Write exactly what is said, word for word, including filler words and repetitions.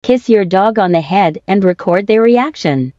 Kiss your dog on the head and record their reaction.